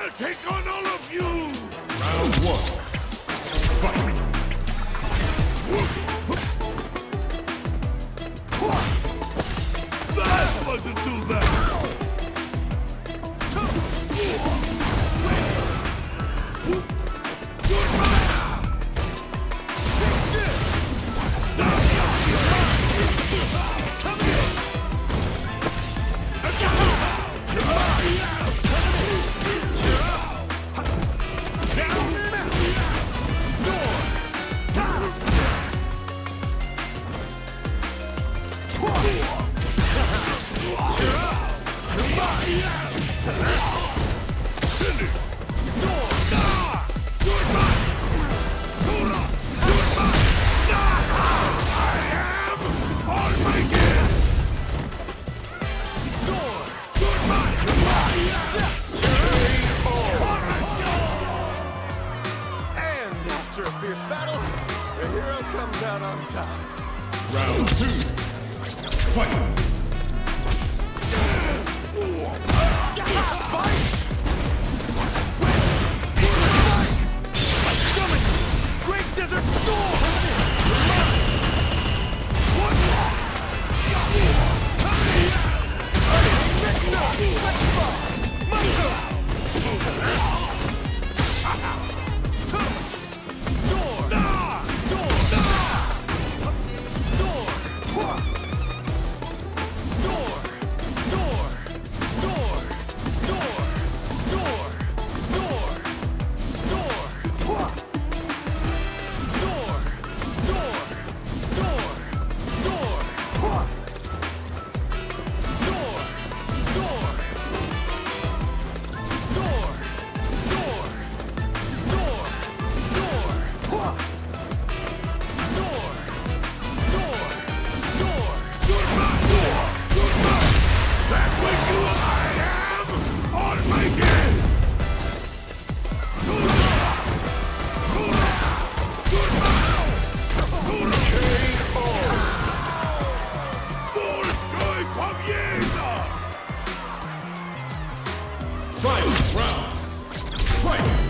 I'll take on all of you! Round one. Fight! That wasn't too bad! After a fierce battle, the hero comes out on top. Round two. Fight! Great Desert Storm! Fight! Round! Fight!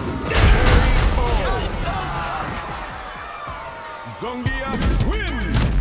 Zongia wins!